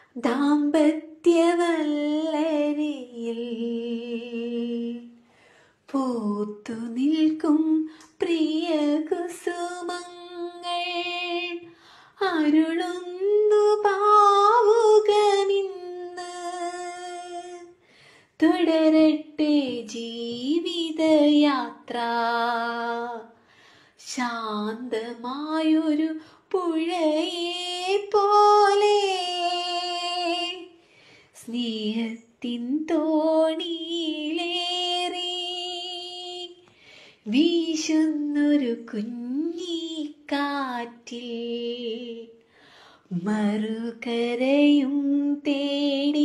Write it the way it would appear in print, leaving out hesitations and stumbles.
ദാമ്പത്യവല്ലരിയിൽ പൂത്തു നിൽക്കും പ്രിയ കുസുമങ്ങൾ അരുളുന്നു പാവുകമിന്ന്. തുടരട്ടെ ജീവിതയാത്ര ശാന്തമായൊരു പുഴയെ പോലെ, സ്നേഹത്തിൻ തോണിയിലേറി വീശുന്നൊരു കുഞ്ഞിക്കാറ്റിൽ മറുകരയും തേടി